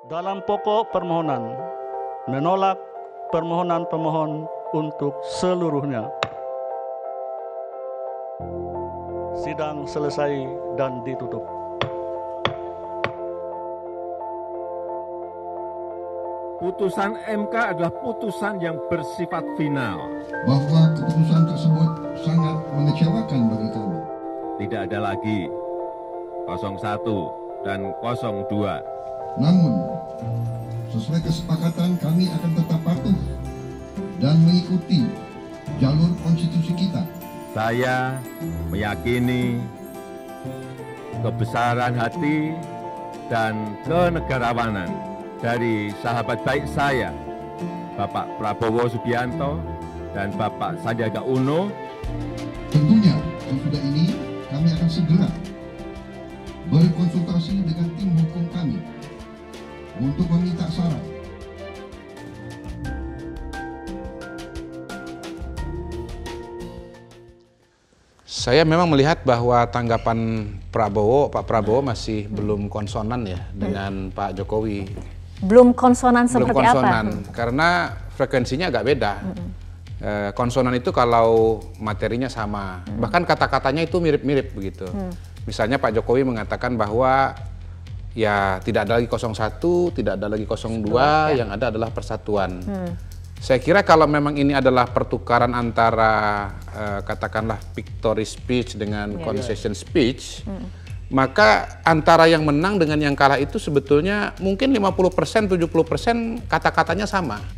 Dalam pokok permohonan, menolak permohonan pemohon untuk seluruhnya. Sidang selesai dan ditutup. Putusan MK adalah putusan yang bersifat final. Bahwa keputusan tersebut sangat mengecewakan bagi kami. Tidak ada lagi 01 dan 02. Namun, sesuai kesepakatan kami akan tetap patuh dan mengikuti jalur konstitusi kita. Saya meyakini kebesaran hati dan kenegarawanan dari sahabat baik saya, Bapak Prabowo Subianto dan Bapak Sandiaga Uno. Tentunya, sesudah ini kami akan segera berkonsultasi dengan tim hukum kami untuk meminta saran. Saya memang melihat bahwa tanggapan Pak Prabowo masih belum konsonan ya dengan Pak Jokowi. Belum konsonan seperti belum konsonan, apa? Karena frekuensinya agak beda. Konsonan itu kalau materinya sama, bahkan kata-katanya itu mirip-mirip begitu. Misalnya Pak Jokowi mengatakan bahwa ya tidak ada lagi 01, tidak ada lagi 02, yang ada adalah persatuan. Saya kira kalau memang ini adalah pertukaran antara katakanlah victory speech dengan concession speech, maka antara yang menang dengan yang kalah itu sebetulnya mungkin 50%, 70% kata-katanya sama.